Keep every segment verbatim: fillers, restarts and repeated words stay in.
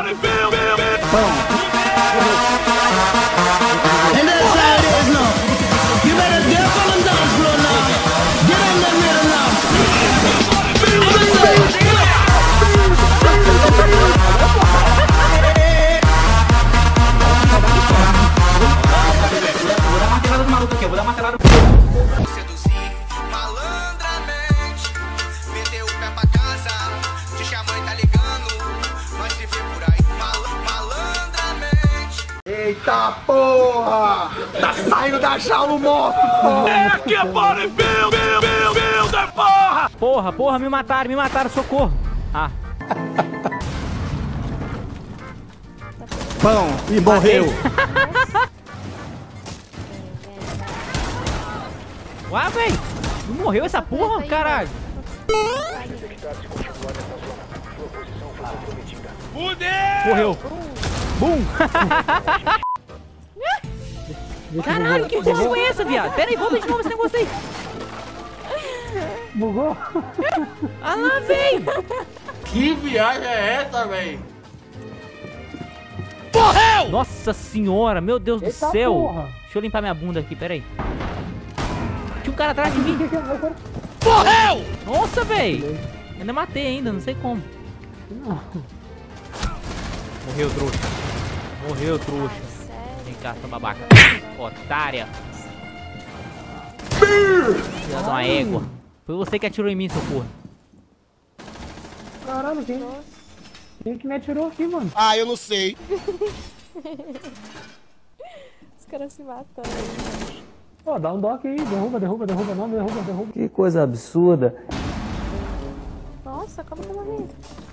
Eita porra! Tá saindo da jaula o monstro, porra! É que bodybuilder, builder, porra! Porra, porra, me mataram, me mataram, socorro! Ah. Pão, e morreu! Ué, véi! Não morreu essa porra, caralho! Fudeu! Morreu! Bum! Caralho, que porra foi essa, viado? Pera aí, volta de novo esse negócio aí! Bugou? Ah lá, véi! Que viagem é essa, véi? Morreu! Nossa senhora, meu Deus do Eita céu! porra. Deixa eu limpar minha bunda aqui, pera aí. Tinha um cara atrás de mim! Morreu! Nossa, véi! Ainda matei ainda, não sei como. Morreu, trouxa. Morreu, trouxa. Vem cá, sua babaca. Otária. Filha de uma égua. Foi você que atirou em mim, seu porra. Caralho, quem? Quem que me atirou aqui, mano? Ah, eu não sei. Os caras se matando. Pô, dá um dock aí, derruba, derruba, derruba, não, derruba, derruba. Que coisa absurda. Nossa, como que eu morri?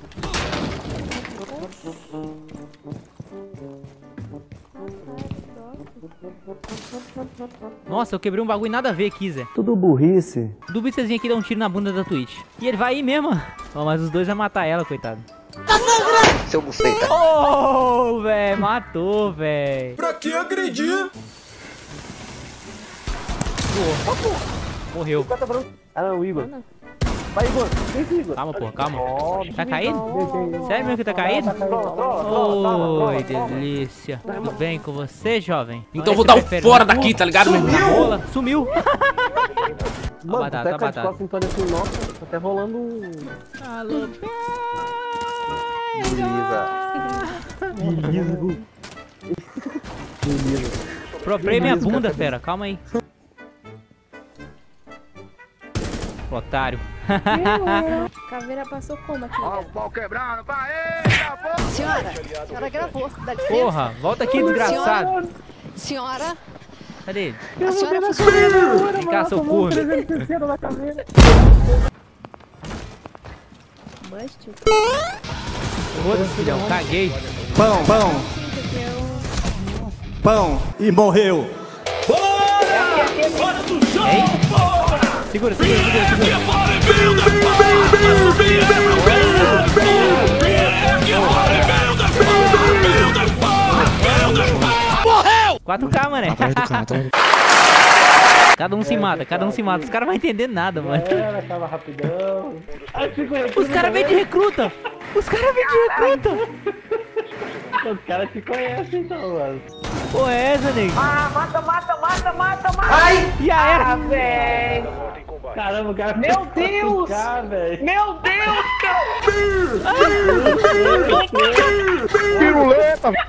Nossa, eu quebrei um bagulho nada a ver aqui, Zé. Tudo burrice. Do Bicezinho aqui dá um tiro na bunda da Twitch. E ele vai ir mesmo. Oh, mas os dois vão matar ela, coitado. Seu buceta. Oh, velho, matou, velho. Pra que agredir? Morreu. Ah, não, o Igor. Vai, Igor. Vem, Igor. Calma, pô, calma. Óbvio. Tá caído? Não. Sério mesmo que tá caído? Oi, delícia. Tudo bem com você, jovem? Então vou dar um fora daqui, tá ligado, meu irmão? Rola. Sumiu. Mano, batata, até a com a batata. costas então assim, nossa, tá até rolando um... Alô, Beleza. Beleza. Proprei minha bunda, fera. Calma aí. Otário. Caveira passou como aqui? Ó, o pau quebrando, vai, eita, porra! Senhora, a senhora gravou, dá licença. Porra, volta aqui, desgraçado. Senhora, Cadê ele? a senhora funcionou. Vem cá, seu corno. Bust. Foda-se, filhão, caguei. Pão, pão, pão, e morreu. Hein? Segura, segura, segura, segura. Morreu! quatro K, mané. Cada um se mata, cada um se mata. Os caras não vão entender nada, mano. Era, acaba rapidão. Os caras vêm de recruta. Os caras vêm de recruta. Os caras te conhecem então, mano. Pô, é essa, nego? Ah, mata, mata, mata, mata, mata! Ai! Já era! Ah, velho! Caramba, o cara... Meu Deus! Cá, velho. Meu Deus, cara! Piruleta!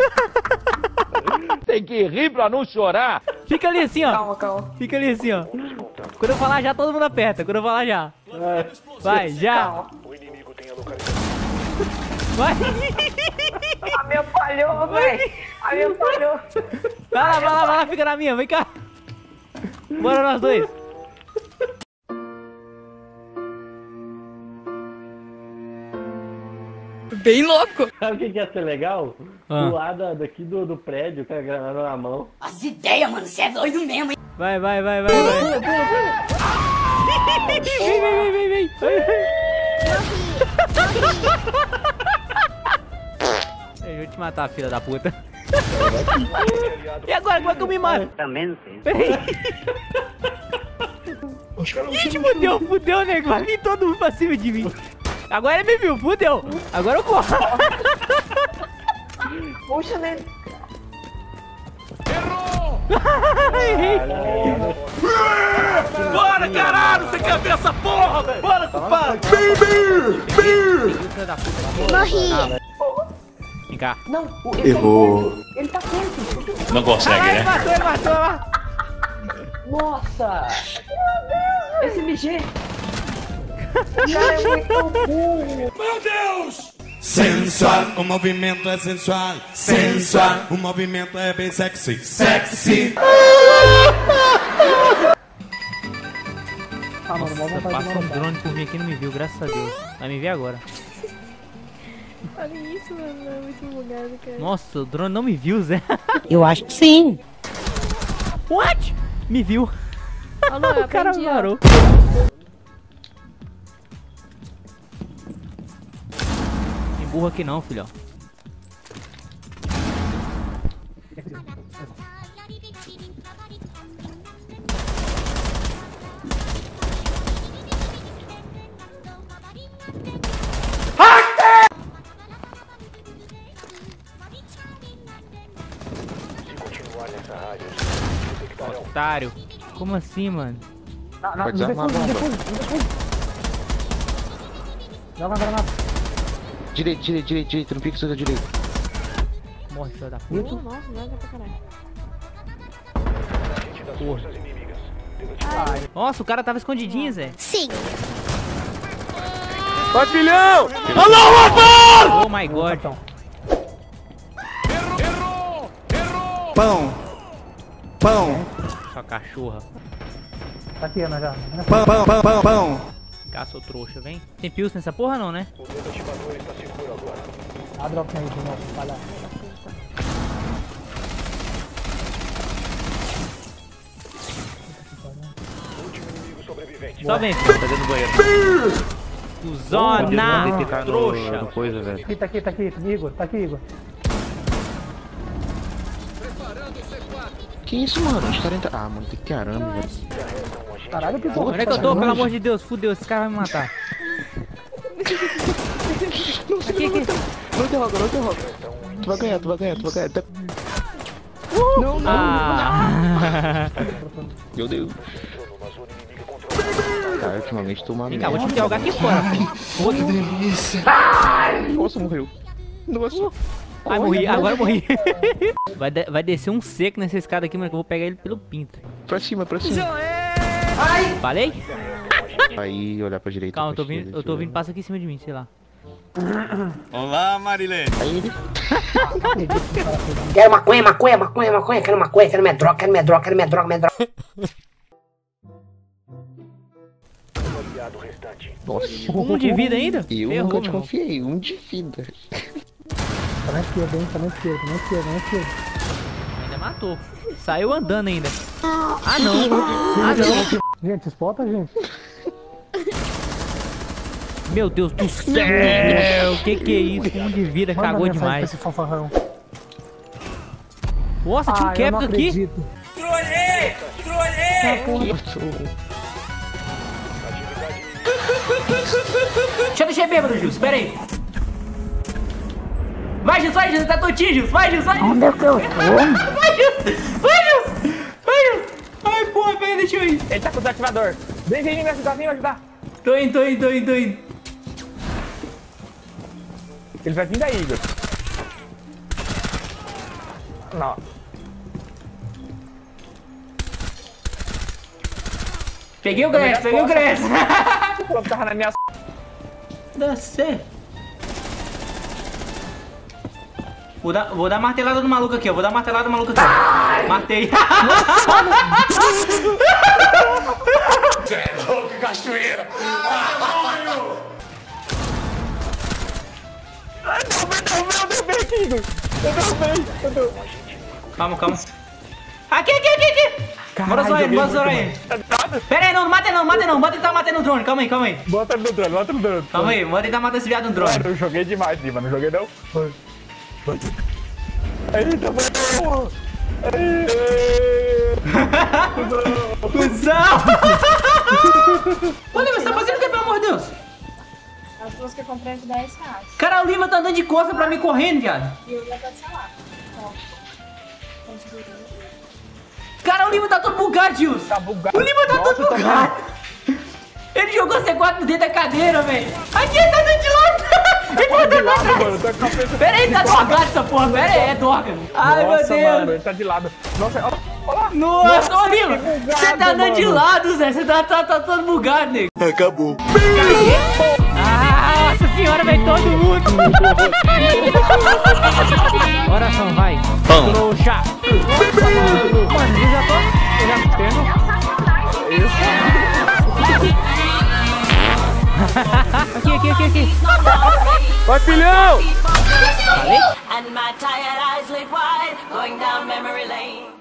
Tem que rir pra não chorar. Fica ali assim, ó. Calma, calma. Fica ali assim, ó. Quando eu falar já, todo mundo aperta. Quando eu falar já. Vai, já. Calma. Vai. A minha falhou, velho! A minha falhou! Vai lá, vai lá, vai lá. Fica na minha. Vem cá. Bora nós dois. Bem louco. Sabe o que que ia ser legal? Ah. Do lado daqui do, do prédio, o cara gravando na mão. As ideias, mano, você é doido mesmo, hein? Vai, vai, vai, vai, vai. Vem, vem, vem, vem, vem. Eu vou te matar, filha da puta. E agora, como é que eu me mato? Também não sei. Peraí. Ih, fudeu, fudeu, nego. Vai vir todo mundo pra cima de mim. Agora ele me viu, fudeu. Agora eu corro. Puxa nele. Bora, caralho! Você quer ver essa porra, velho? Bora, compadre! Morri. Vem cá. Não, o- ele Errou. Tá perto. Ele tá perto. Não consegue, Ele né? matou, ele matou. Nossa! Meu Deus! Esse M G! O cara é muito burro! Meu Deus! Sensual, o movimento é sensual. Sensual, o movimento é bem sexy. Sexy. Nossa, passa um drone por mim aqui e não me viu, graças a Deus. Vai me ver agora. Olha isso, mano. É muito bugado, cara. Nossa, o drone não me viu, Zé. Eu acho que sim. What? Me viu. Alô, eu O cara aprendi, ó. varou. Tem burro aqui não, filhão. Otário. Como assim, mano? Pode usar uma bomba. Joga a granada. Direito, direito, direito, direito. Não fica só da direita. Morre, filho da puta. Nossa, joga pra caralho. Porra. Nossa, o cara tava escondidinho, Zé. Sim. Vai, filhão! Oh my god. Pão. Pão. Sua cachorra. Tá aqui, Ana, já. Pão, pão, pão, pão, pão. Caça o trouxa, vem. Tem pills nessa porra não, né? A drop aí de novo, palhaço. Só vem, filho. Tá dentro do banheiro. Zona Tá trouxa. no coisa, velho. Aqui, tá aqui, tá aqui, Igor, tá aqui, Igor. Que isso, mano? Os caras entram. Ah, mano, tem que ter arame, velho. Caralho, que porra. Onde é que eu tô? Pelo amor de Deus, fudeu, esse cara vai me matar. Aqui, aqui. Não derroga, não derroga. Tu vai ganhar, tu vai ganhar, tu vai ganhar. Tá- Não, não. Ah. Meu Deus. Cara, ultimamente tô uma Vem cá, vou te merda. jogar aqui fora, filho. Que delícia. Nossa, morreu. Nossa. Ai, morri, agora eu morri. Vai, de- vai descer um seco nessa escada aqui, mano, que eu vou pegar ele pelo pinto. Pra cima, pra cima. Falei? Aí, olhar pra direita. Calma, eu pra tô vindo, esquerda, eu tô deixa vindo, passa aqui em cima de mim, sei lá. Olá, Marilene. Aí ele. Quero maconha, maconha, maconha, maconha. Quero maconha, quero minha droga, quero minha droga, quero minha droga, minha droga. Nossa. Um de vida ainda? Eu Ferrou, nunca te meu irmão. confiei. Um de vida. Tá na esquerda, hein? Tá na esquerda, tá na esquerda, tá na esquerda. Ainda matou. Saiu andando ainda. Ah, não. Ah, não. Gente, spota, gente. Meu Deus do céu. Que que é isso? Um de vida, Manda cagou mensagem pra demais. esse fanfarrão. Nossa, tinha um Ah, eu não capta aqui. acredito. Deixa eu deixar bêbado, Gilson, pera aí. Vai, Gilson, vai, Gilson, tá tontinho, Gilson, vai, Gilson, vai, Gilson. Onde é que eu tô? Vai, Gilson, vai, Gilson, vai, Gilson. Ai, porra, peraí, deixa eu ir. Ele tá com o desativador. Vem, vem, vem me ajudar, vem me ajudar. Tô indo, tô indo, tô indo, tô indo. Ele vai vir daí, Igor. Não. Peguei o Grécio, peguei o Grécio. Pronto, tava na minha... Descer. Vou dar, vou dar martelada no maluco aqui, ó. Vou dar martelada no maluco aqui, ó. Matei. Você é louco, cachoeira! Ai, não, não, não, vem aqui, Igor. Eu derrubei, eu derrubei. Calma, calma. Aqui, aqui, aqui, aqui. Bora zoar ele, bora zoar ele. Pera aí, não, não mata ele não, mata ele não. Bota ele tá matando o drone, calma aí, calma aí. Bota ele no drone, bota ele no drone. Calma aí, bota ele tá matando esse viado no drone. Mano, eu joguei demais, Lima, não joguei não. Vai. Vai. Eita, vai. Cusão! Olha, você tá fazendo o que, pelo amor de Deus? As duas que eu comprei de dez reais. Cara, o Lima tá andando de costas pra mim correndo, viado. E eu já tô sei lá. Ó. Cara, o Lima tá todo bugado, Gilson. Tá bugado. O Lima tá Nossa, todo tá bugado. Ele jogou C quatro dentro da cadeira, velho. Aqui, ele tá dando de lado. Ele tá de dando lado, atrás. mano. Tá com a cabeça- Pera aí, tá drogado essa porra. Pera aí, é droga. Ai, Nossa, meu Deus. mano, ele tá de lado. Nossa, ó, ó lá. Nossa, ô Lima, que bugado, você tá andando de mano. lado, Zé. Você tá, tá, tá todo bugado, nego. Acabou. Ah, nossa senhora, vem todo mundo. Oração, vai. Pão. Trouxa. Mano, eu já tô... Eu já tendo... Aqui, aqui, aqui, aqui. Vai, filhão! Falei? And my tired eyes laid wide, going down memory lane.